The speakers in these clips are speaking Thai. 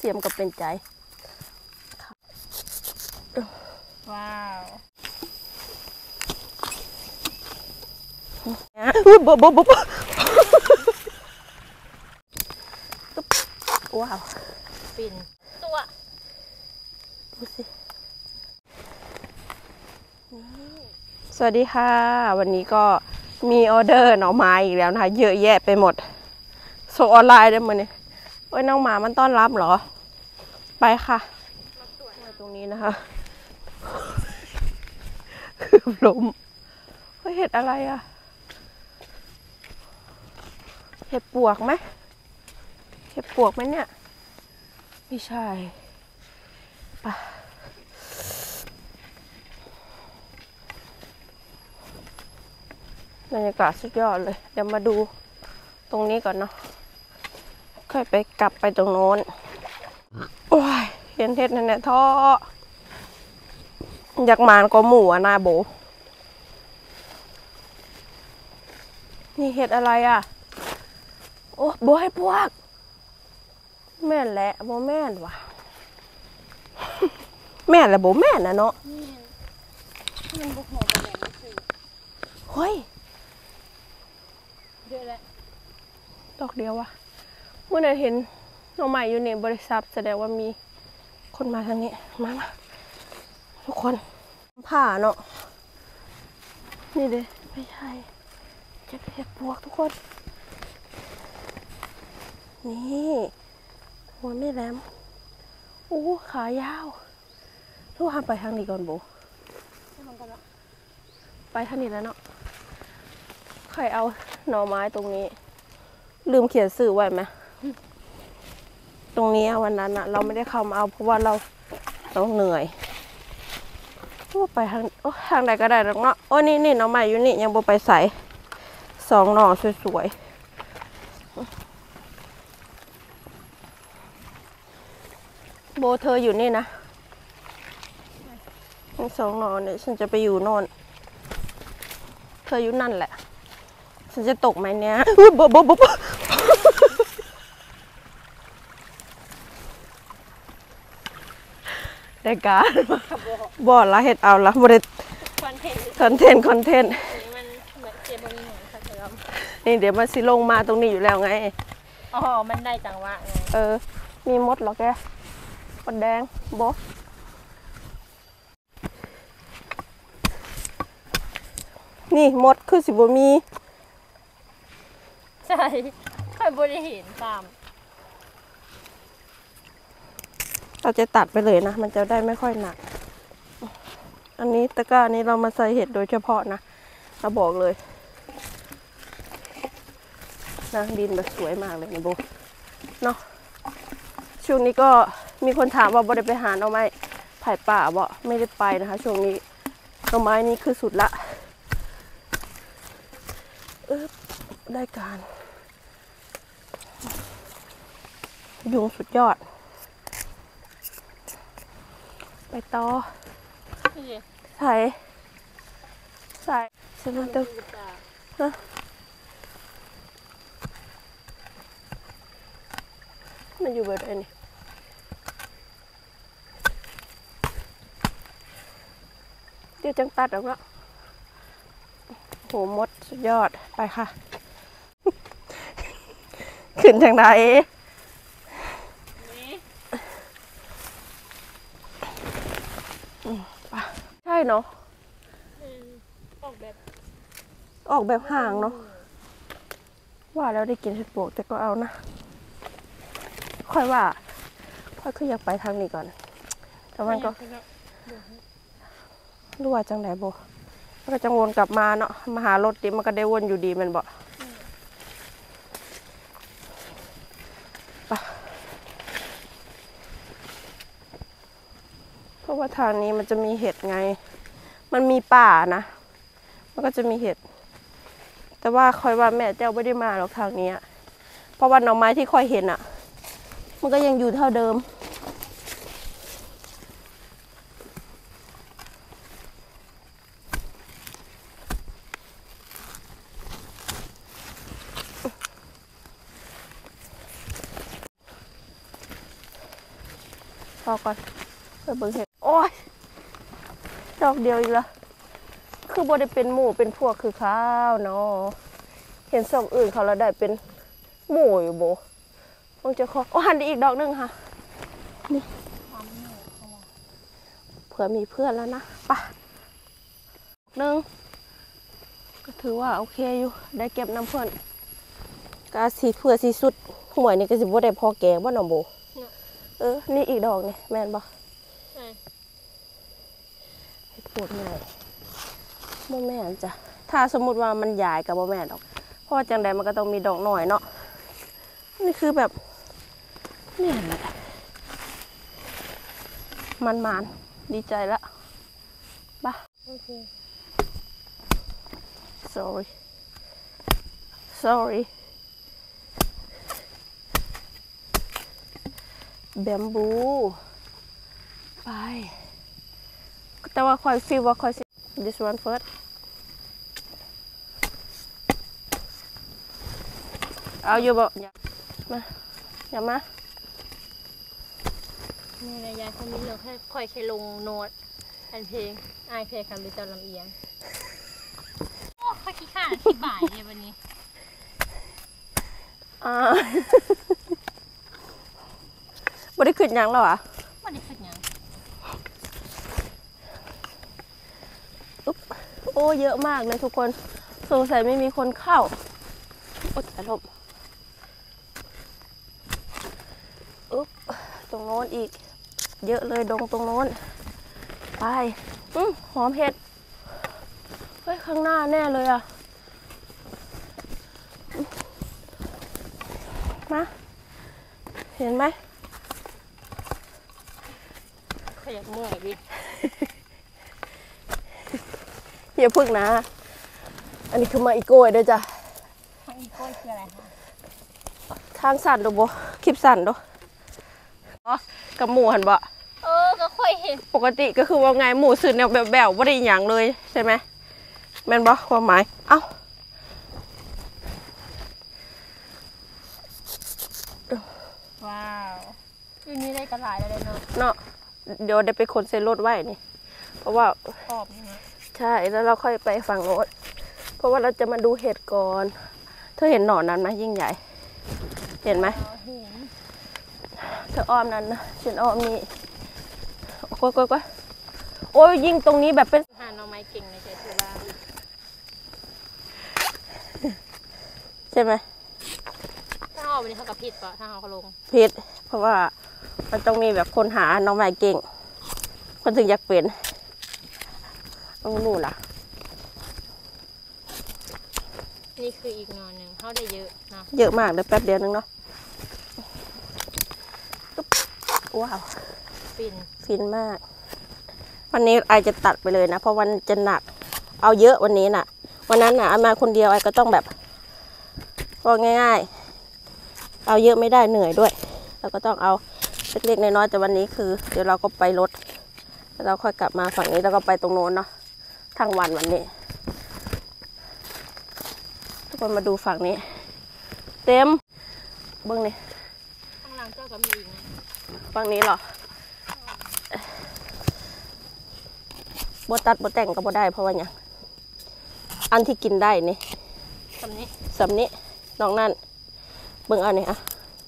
เสียมก็เป็นใจว้าวบ๊บว้าวปิ่นตัวดูสิสวัสดีค่ะวันนี้ก็มีออเดอร์หน่อไม้อีกแล้วนะคะเยอะแยะไปหมดส่งออนไลน์ได้มั้ยเนี่ยโอ้ยน้องหมามันต้อนรับเหรอไปค่ะตรงนี้นะคะคือล้มเห็ดอะไรอ่ะเห็ดปวกไหมเห็ดปวกไหมเนี่ยไม่ใช่ปะบรรยากาศสุดยอดเลยเดี๋ยวมาดูตรงนี้ก่อนเนาะค่อยไปกลับไปตรงโน้นโอ้ยเห็นเห็ดนั่นแหละท้ออยากมานก็หมูอ่ะนาโบนี่เห็ดอะไรอ่ะโอ้โบให้พวกแม่นแหละโบแม่นว่ะแม่นแหละโบแม่นนะเนาะมันบุกหัวไปไหนไม่สิเฮ้ยเยอะแล้วดอกเดียววะเมื่อนั้นเห็นน้องใหม่อยู่ในบริษัทแสดงว่ามีคนมาทางนี้มาทุกคนผ่าเนาะนี่เด้ไม่ใช่จะเห็ดปวกทุกคนนี่หัวไม่แหลมโอ้ขายาวทุกคนไปทางนี้ก่อนโบไปทางนี้แล้วเนาะใครเอาหน่อไม้ตรงนี้ลืมเขียนสื่อไว้ไหมตรงนี้วันนั้นอะเราไม่ได้เข้ามาเอาเพราะว่าเราเหนื่อยไปทางใดก็ได้แล้วเนาะโอ้นี่หน่อไม้อยู่นี่ยังโบไปใส่2 หน่อสวยๆโบเธออยู่นี่นะ2 หน่อเนี่ยฉันจะไปอยู่โน่นเธออยู่นั่นแหละฉันจะตกไหมเนี้ยบ๊บได้การบอดละเห็ดเอาละบริคอนเทนต์มันเหมือนเจบมีหนูค่ะเธอนี่เดี๋ยวมันสิลงมาตรงนี้อยู่แล้วไงอ๋อมันได้จังหวะไงมีมดหรอแกมดแดงโบนี่มดคือสิบมีใช่ค่อยบริเห็นตามเราจะตัดไปเลยนะมันจะได้ไม่ค่อยหนักอันนี้ตะกร้านี้เรามาใส่เห็ดโดยเฉพาะนะเราบอกเลยนะดินแบบสวยมากเลยนะโบเนาะช่วงนี้ก็มีคนถามว่าโบได้ไปหาหน่อไม้ไผ่ป่าบ่ไม่ได้ไปนะคะช่วงนี้หน่อไม้นี้คือสุดละได้การยุงสุดยอดไปต่อใส่ฉันต้องมันอยู่แบบไหนนี่เดี๋ยวจังตัดออกแล้วโหมดสุดยอดไปค่ะขึ้นทางไหนใช่เนาะออกแบบห่างเนาะว่าแล้วได้กินเห็ดปวกแต่ก็เอานะค่อยว่าค่อยอยากไปทางนี้ก่อนแต่มันก็รู้ว่าจังไหนโบมันก็จังวนกลับมาเนาะมาหารถดิมันก็ได้วนอยู่ดีมันบอกเพราะว่าทางนี้มันจะมีเห็ดไงมันมีป่านะมันก็จะมีเห็ดแต่ว่าคอยว่าแม่เจ้าไม่ได้มาหรอกทางนี้เพราะว่าหน่อไม้ที่คอยเห็นอ่ะมันก็ยังอยู่เท่าเดิมพอก่อนไปเบิ่งเห็ดโอ้ยดอกเดียวอีกแล้วคือบ่ได้เป็นหมู่เป็นพวกคือข้าวเนาะเห็นส่องอื่นเขาแล้วได้เป็นหมู่อยู่โบคงจะขอโอ้หันได้อีกดอกนึงค่ะนี่เผื่อมีเพื่อนแล้วนะไปนึงก็ถือว่าโอเคอยู่ได้เก็บน้ำเพื่อนกาสีเพื่อสีสุดหวยนี่ก็สิบ่ได้พอแกงบ่น้องโบนี่อีกดอกนี่แม่นบ่ให้ปวดหน่อยบ่แม่นจ้ะถ้าสมมุติว่ามันใหญ่กับบ่แม่นดอกเพราะจังใดมันก็ต้องมีดอกหน่อยเนาะนี่คือแบบนี่แหละมันดีใจละป่ะโอเค sorry แบมบูไปแต่ว่าคอยฟีลว่าคอย this one first เอาอยู่บ่มาอย่ามานี่นะยายเขามีเรื่องแค่คอยแค่ลงโน้ตแผ่นเพลงอายเพลงคำหรือเจ้าลำเอียงโอ้ข้าขี้ข้าที่บ่ายเนี่ยวันนี้บ่ได้ขึ้นยังแล้วอ่ะไม่ได้ขึ้นยังโอ้เยอะมากเลยทุกคนสงสัยไม่มีคนเข้าโอ๊ยอารมณ์ตรงโน้นอีกเยอะเลยดงตรงโน้นไปหอมเห็ดเฮ้ยข้างหน้าแน่เลยอ่ะมาเห็นไหมขยับเมื่อยดิอย่าพึ่งนะอันนี้คือมาอีโก้เด้อจ้ะอีโก้คืออะไรคะทางสั่นดูบ่คลิปสั่นดูกับหมูหันบ่ก็ค่อยเห็นปกติก็คือว่าไงหมูสื่อแนวแบบแบวไม่ได้อย่างเลยใช่ไหมแม่นบ่ความหมายเอ้าว้าวอยู่นี่ได้กระหลายเลยเนาะเดี๋ยวได้ไปขนเซนรถไว้นี่เพราะว่าขอบนะใช่แล้วเราค่อยไปฝั่งโน้นเพราะว่าเราจะมาดูเห็ดก่อนเธอเห็นหน่อนั้นไหมยิ่งใหญ่เห็นไหมเห็นเธออ้อมนั้นนะฉันอ้อมนี่ก็โอ้ยยิงตรงนี้แบบเป็นหาหน่อไม้เก่งในใจสุราใช่ไหมถ้าเอาวันนี้เขากับผิดป่ะถ้าเขาลงผิดเพราะว่ามันต้องมีแบบคนหาหน่อไม้เก่งคนถึงอยากเป็นต้องรู้ล่ะนี่คืออีกหน่อหนึ่งเขาได้เยอะนะเยอะมากเลยแป๊บเดียวนึงเนาะว้าวฟินมากวันนี้ไอจะตัดไปเลยนะเพราะวันจะหนักเอาเยอะวันนี้น่ะวันนั้นน่ะเอามาคนเดียวไอก็ต้องแบบว่าง่ายๆเอาเยอะไม่ได้เหนื่อยด้วยเราก็ต้องเอาเล็กๆน้อยๆแต่วันนี้คือเดี๋ยวเราก็ไปรถแล้วเราค่อยกลับมาฝั่งนี้แล้วก็ไปตรงโน้นเนาะทั้งวันนี้ทุกคนมาดูฝั่งนี้เต็มเบิ้งนี่ข้างหลังเจ้าก็มีอีกนะฝั่งนี้เหรอบ่ตัดบ่แต่งก็บ่ได้เพราะว่าอย่างอันที่กินได้นี่สำนี้น้องนั่นเบิ่งเอานี่อ่ะ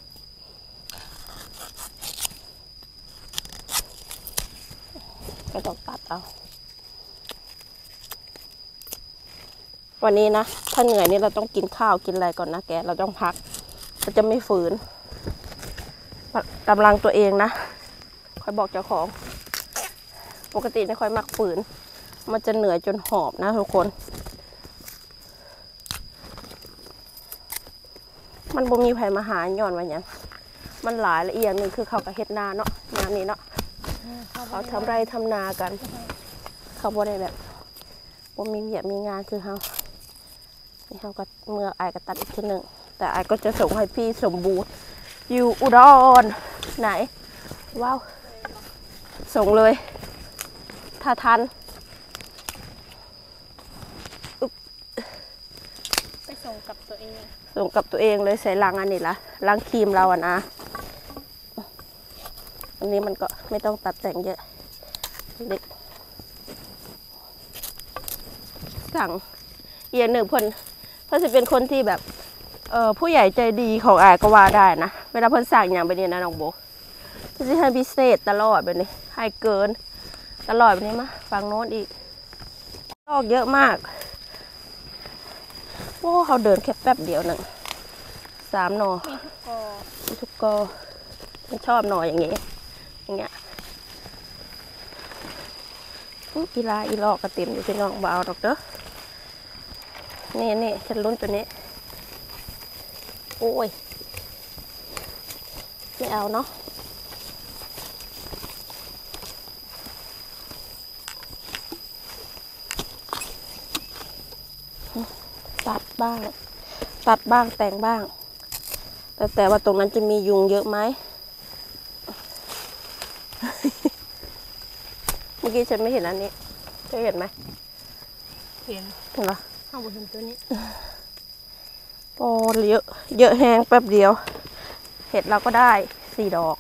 ก็ต้องตัดเอาวันนี้นะถ้าเหนื่อยนี่เราต้องกินข้าวกินอะไรก่อนนะแกเราต้องพักเราจะไม่ฝืนกำลังตัวเองนะคอยบอกเจ้าของปกติไม่ค่อยมักฝืนมันจะเหนื่อยจนหอบนะทุกคนมันบ่มีไผมาหาย้อนว่าอย่างมันหลายละเอียดนึงคือเขากับเฮ็ดนาเนาะงานนี้เนาะเขาทำไรทำนากันเขาบ่ได้แบบบ่มีเวียกมีงานคือเขานี่เขาก็เมื่อไอก็ตัดอีกทีหนึ่งแต่ไอก็จะส่งให้พี่สมบูรณ์อยู่อุดรไหนว้าวส่งเลยถ้าทันไปส่งกับตัวเองเลยใส่ลังอันนี้ละลังครีมเราอ่ะนะอันนี้มันก็ไม่ต้องตัดแต่งเยอะเล็กสั่งเอียหนึ่งเพิ่นจะเป็นคนที่แบบผู้ใหญ่ใจดีของอายก็ว่าได้นะเวลาเพิ่นสั่งอย่างแบบนี้นะน้องโบเพิ่นจะให้พิเศษตลอดแบบนี้ให้เกินตลอดแบบนี้มาฝั่งโน้นอีกดอกเยอะมากโอ้เขาเดินแค่แป๊บเดียวหนึ่ง3 หน่อมีทุกกอมีทุกกอฉันชอบหน่ออย่างเงี้ยอีลาอีลอกกระติ่มอยู่ที่น้องเบาดอกเด้อนี่ฉันลุ้นตัวนี้โอ้ยไม่เอาเนาะตัดบ้างแต่งบ้างแต่ว่าตรงนั้นจะมียุงเยอะไหม เมื่อกี้ฉันไม่เห็นอันนี้เธอเห็นไหมเห็นเห็นเหรอข้างบนเห็นตัวนี้โอ้เยอะแห้งแป๊บเดียว เห็ดเราก็ได้4 ดอก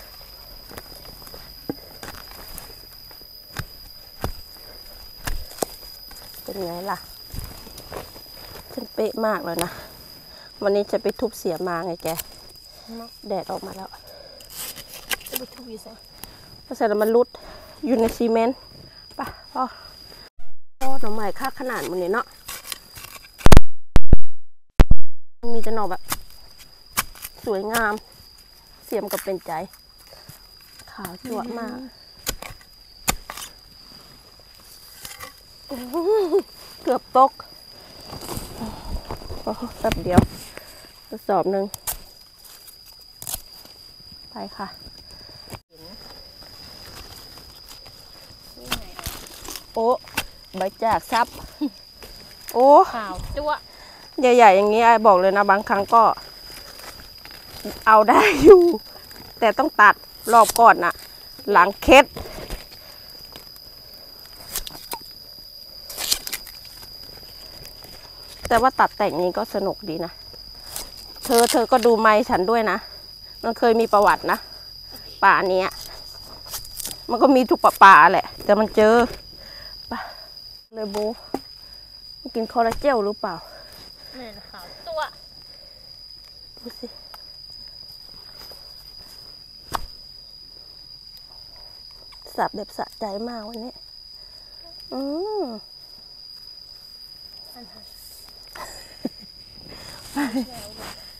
เป็นไงล่ะฉันเป๊ะมากเลยนะวันนี้จะไปทุบเสียมาไงแกแดดออกมาแล้วจะไปทุบอยู่ใส่เพราะฉะนั้นมันรุดอยู่ในซีเมนต์ป่ะพ่อหน่อไม้ค่าขนาดมันเนี่ยเนาะมีแต่หน่อแบบสวยงามเสียมกับเป็นใจขาวจั่วมากเกือบตกแป๊บเดียวกระสอบหนึ่งไปค่ะโอ้ใบจากซับโอ้ขาวจั๊วะใหญ่ๆอย่างนี้ไอ้บอกเลยนะบางครั้งก็เอาได้อยู่ แต่ต้องตัดรอบก่อนนะหลังเคสแต่ว่าตัดแต่งนี้ก็สนุกดีนะเธอก็ดูไม้ฉันด้วยนะมันเคยมีประวัตินะป่าเนี้ยมันก็มีทุกป่าแหละแต่มันเจอป่ะเลยโบกินคอลลาเจลหรือเปล่านี่นะขาวจั๊วะดูสิสับแบบสะใจมากวันนี้อันนั้น